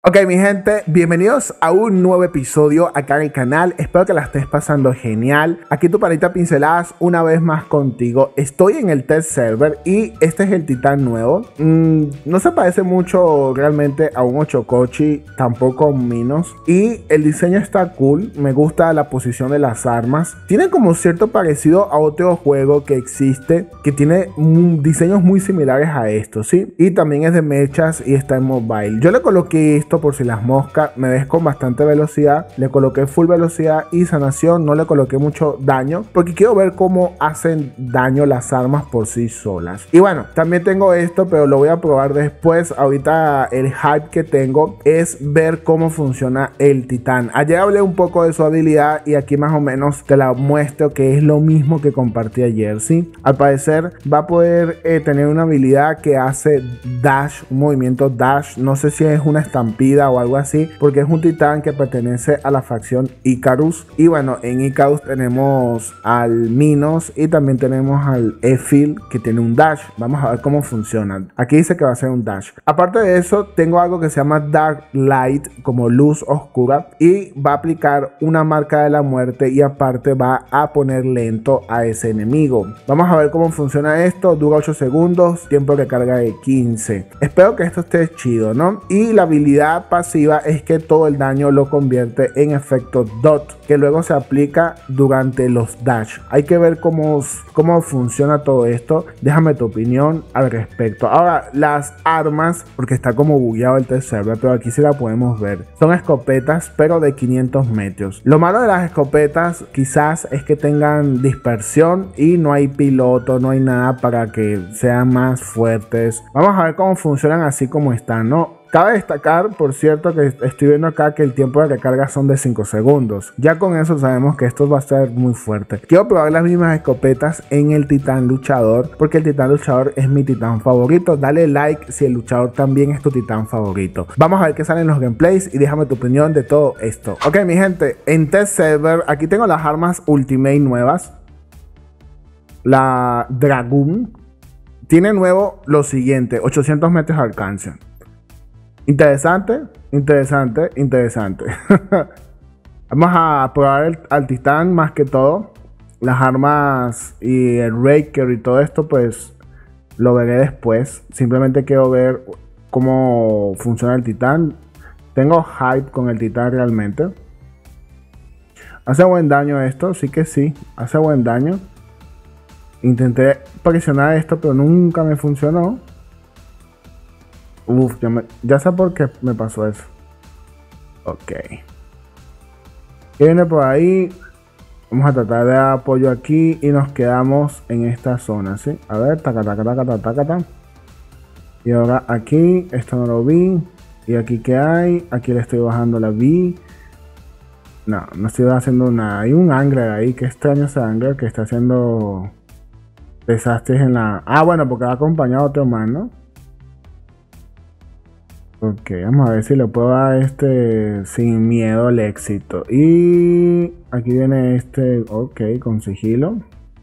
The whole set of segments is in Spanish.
Ok, mi gente, bienvenidos a un nuevo episodio acá en el canal. Espero que la estés pasando genial. Aquí tu panita Pinceladas una vez más contigo. Estoy en el test server y este es el titán nuevo. No se parece mucho realmente a un Ochocochi, tampoco a un Minos. Y el diseño está cool, me gusta la posición de las armas. Tiene como cierto parecido a otro juego que existe, que tiene diseños muy similares a esto, ¿sí? Y también es de mechas y está en mobile. Yo le coloqué esto por si las moscas, me ves con bastante velocidad, le coloqué full velocidad y sanación, no le coloqué mucho daño porque quiero ver cómo hacen daño las armas por sí solas. Y bueno, también tengo esto, pero lo voy a probar después. Ahorita el hype que tengo es ver cómo funciona el titán. Ayer hablé un poco de su habilidad y aquí más o menos te la muestro, que es lo mismo que compartí ayer, ¿sí? Al parecer va a poder tener una habilidad que hace dash, un movimiento dash, no sé si es una estampida o algo así, porque es un titán que pertenece a la facción Icarus. Y bueno, en Icarus tenemos al Minos y también tenemos al Efil, que tiene un dash. Vamos a ver cómo funcionan. Aquí dice que va a ser un dash. Aparte de eso, tengo algo que se llama Dark Light, como luz oscura, y va a aplicar una marca de la muerte y aparte va a poner lento a ese enemigo. Vamos a ver cómo funciona esto. Dura 8 segundos, tiempo de carga de 15. Espero que esto esté chido, ¿no? Y la habilidad pasiva es que todo el daño lo convierte en efecto dot, que luego se aplica durante los dash. Hay que ver cómo funciona todo esto. Déjame tu opinión al respecto. Ahora, las armas, porque está como bugueado el test server, pero aquí sí la podemos ver. Son escopetas, pero de 500 metros. Lo malo de las escopetas quizás es que tengan dispersión y no hay piloto, no hay nada para que sean más fuertes. Vamos a ver cómo funcionan así como están, ¿no? Cabe destacar, por cierto, que estoy viendo acá que el tiempo de recarga son de 5 segundos. Ya con eso sabemos que esto va a ser muy fuerte. Quiero probar las mismas escopetas en el titán luchador, porque el titán luchador es mi titán favorito. Dale like si el luchador también es tu titán favorito. Vamos a ver qué salen los gameplays y déjame tu opinión de todo esto. Ok, mi gente, en test server aquí tengo las armas ultimate nuevas. La Dragoon tiene nuevo lo siguiente: 800 metros de alcance. Interesante, interesante, interesante. Vamos a probar al titán más que todo. Las armas y el raker y todo esto pues lo veré después. Simplemente quiero ver cómo funciona el titán. Tengo hype con el titán realmente. Hace buen daño esto, sí que sí, hace buen daño. Intenté presionar esto pero nunca me funcionó. Uf, ya sé por qué me pasó eso. Ok. ¿Qué viene por ahí? Vamos a tratar de dar apoyo aquí y nos quedamos en esta zona, ¿sí? A ver, taca, taca, taca, taca, taca, taca. Y ahora aquí, esto no lo vi. Y aquí, ¿qué hay? Aquí le estoy bajando la V. No estoy haciendo nada. Hay un angler ahí. Qué extraño ese angler que está haciendo desastres en la... Ah, bueno, porque ha acompañado a otro man, ¿no? Ok, vamos a ver si le puedo dar sin miedo al éxito. Y aquí viene ok, con sigilo.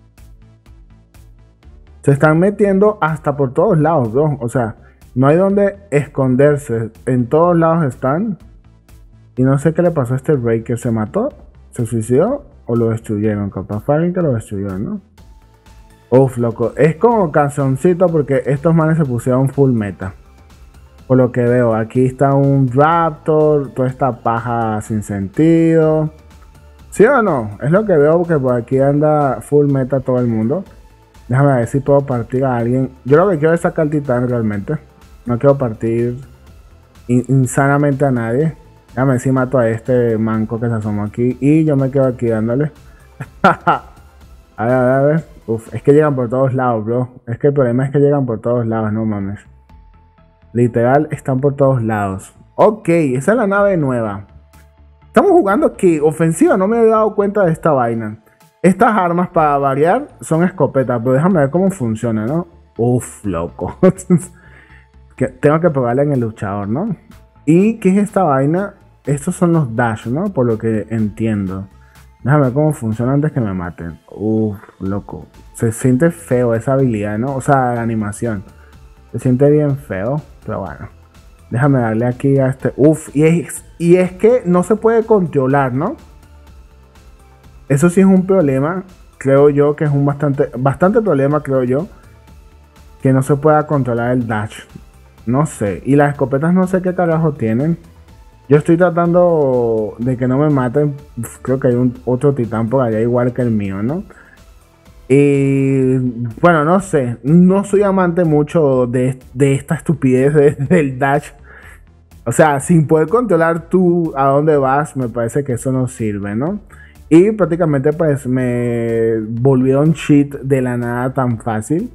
Se están metiendo hasta por todos lados, bro. O sea, no hay donde esconderse. En todos lados están. Y no sé qué le pasó a este Rey, que se mató, se suicidó o lo destruyeron. Capaz fue alguien que lo destruyó, ¿no? Uf, loco. Es como cancioncito porque estos manes se pusieron full meta. Por lo que veo, aquí está un Raptor, toda esta paja sin sentido. ¿Sí o no? Es lo que veo, porque por aquí anda full meta todo el mundo. Déjame ver si puedo partir a alguien. Yo lo que quiero es sacar el titán realmente. No quiero partir insanamente a nadie. Déjame ver si mato a este manco que se asomó aquí. Y yo me quedo aquí dándole. A ver, a ver, a ver. Uf, es que llegan por todos lados, bro. Es que el problema es que llegan por todos lados, no mames. Literal, están por todos lados. Ok, esa es la nave nueva. Estamos jugando aquí, ofensiva, no me había dado cuenta de esta vaina. Estas armas, para variar, son escopetas, pero déjame ver cómo funciona, ¿no? Uf, loco. Tengo que probarla en el luchador, ¿no? ¿Y qué es esta vaina? Estos son los dash, ¿no? Por lo que entiendo. Déjame ver cómo funciona antes que me maten. Uf, loco. Se siente feo esa habilidad, ¿no? O sea, la animación. Se siente bien feo, pero bueno. Déjame darle aquí a este. Uf, y es que no se puede controlar, ¿no? Eso sí es un problema. Creo yo que es un bastante problema, creo yo. Que no se pueda controlar el dash. No sé. Y las escopetas no sé qué carajo tienen. Yo estoy tratando de que no me maten. Uf, creo que hay otro titán por allá igual que el mío, ¿no? Y bueno, no sé. No soy amante mucho de esta estupidez del dash. O sea, sin poder controlar tú a dónde vas, me parece que eso no sirve, ¿no? Y prácticamente pues me volvieron cheat de la nada tan fácil.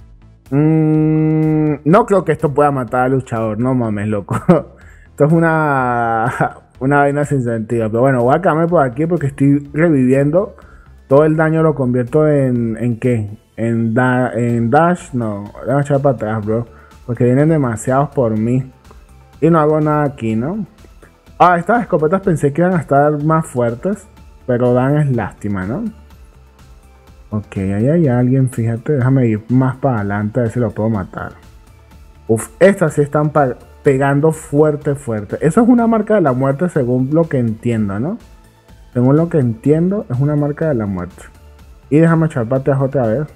No creo que esto pueda matar al luchador, no mames, loco. Esto es una vaina sin sentido. Pero bueno, voy a quedarme por aquí porque estoy reviviendo. Todo el daño lo convierto ¿en qué? En dash. No, déjame echar para atrás, bro. Porque vienen demasiados por mí. Y no hago nada aquí, ¿no? Ah, estas escopetas pensé que iban a estar más fuertes. Pero dan es lástima, ¿no? Ok, ahí hay alguien, fíjate. Déjame ir más para adelante a ver si lo puedo matar. Uf, estas sí están pegando fuerte, fuerte. Eso es una marca de la muerte según lo que entiendo, ¿no? Según lo que entiendo, es una marca de la muerte. Y déjame echar pateas otra vez.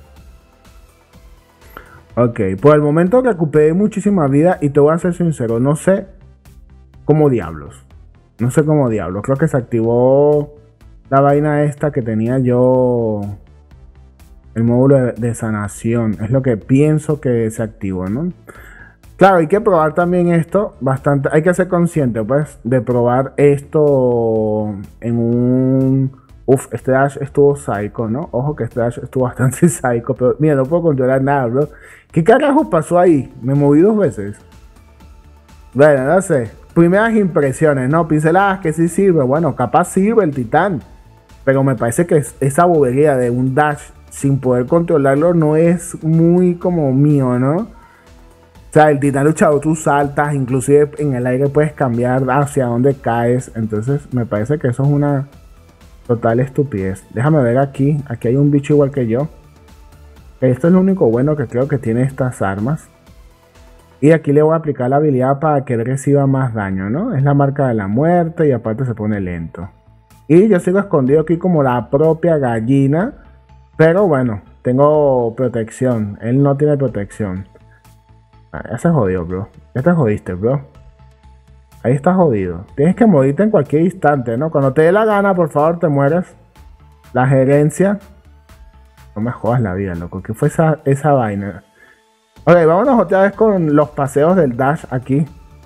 Ok, por el momento recuperé muchísima vida y te voy a ser sincero, no sé cómo diablos. No sé cómo diablos. Creo que se activó la vaina esta que tenía yo. El módulo de sanación. Es lo que pienso que se activó, ¿no? Claro, hay que probar también esto bastante. Hay que ser consciente, pues, de probar esto en un... Uf, este dash estuvo psycho, ¿no? Ojo que este dash estuvo bastante psycho. Pero mira, no puedo controlar nada, bro. ¿Qué carajo pasó ahí? Me moví 2 veces. Bueno, no sé. Primeras impresiones, ¿no? Pinceladas que sí sirve. Bueno, capaz sirve el titán. Pero me parece que esa bobería de un dash sin poder controlarlo no es muy como mío, ¿no? O sea, el titán luchador tú saltas, inclusive en el aire puedes cambiar hacia dónde caes. Entonces me parece que eso es una total estupidez. Déjame ver aquí. Aquí hay un bicho igual que yo. Esto es lo único bueno que creo que tiene estas armas. Y aquí le voy a aplicar la habilidad para que él reciba más daño, ¿no? Es la marca de la muerte y aparte se pone lento. Y yo sigo escondido aquí como la propia gallina. Pero bueno, tengo protección. Él no tiene protección. Ya se jodió, bro. Ya te jodiste, bro. Ahí estás jodido. Tienes que morirte en cualquier instante, ¿no? Cuando te dé la gana, por favor, te mueres. La gerencia. No me jodas la vida, loco. ¿Qué fue esa vaina? Ok, vámonos otra vez con los paseos del dash aquí.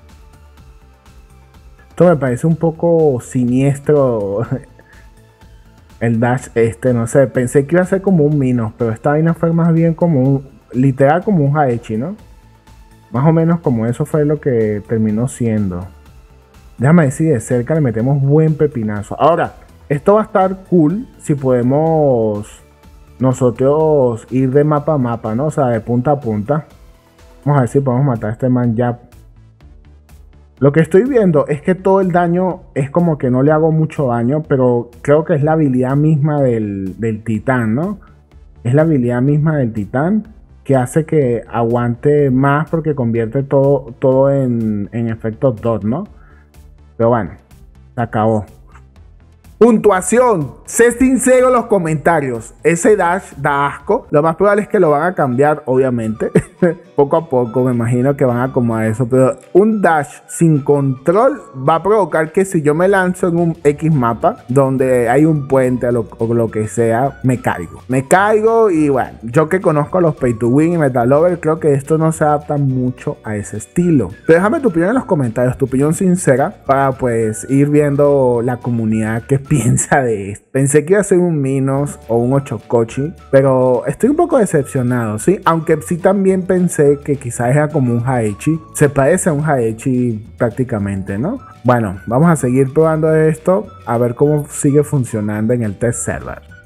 Esto me parece un poco siniestro. El dash no sé. Pensé que iba a ser como un Minos, pero esta vaina fue más bien como un... Literal como un Haechi, ¿no? Más o menos como eso fue lo que terminó siendo. Déjame ver si de cerca le metemos buen pepinazo. Ahora, esto va a estar cool si podemos nosotros ir de mapa a mapa, ¿no? O sea, de punta a punta. Vamos a ver si podemos matar a este man ya. Lo que estoy viendo es que todo el daño es como que no le hago mucho daño, pero creo que es la habilidad misma del titán, ¿no? Es la habilidad misma del titán que hace que aguante más porque convierte todo en efecto dot, ¿no? Pero bueno, se acabó. Puntuación. Sé sincero en los comentarios. Ese dash da asco. Lo más probable es que lo van a cambiar, obviamente. Poco a poco me imagino que van a acomodar eso. Pero un dash sin control va a provocar que si yo me lanzo en un X mapa donde hay un puente o lo que sea, me caigo. Me caigo y bueno, yo que conozco a los Pay to Win y Metal Lover, creo que esto no se adapta mucho a ese estilo. Pero déjame tu opinión en los comentarios, tu opinión sincera, para pues ir viendo la comunidad que piensa de esto. Pensé que iba a ser un Minos o un Ochocochi, pero estoy un poco decepcionado, ¿sí? Aunque sí también pensé que quizás era como un Haechi. Se parece a un Haechi prácticamente, ¿no? Bueno, vamos a seguir probando esto, a ver cómo sigue funcionando en el test server.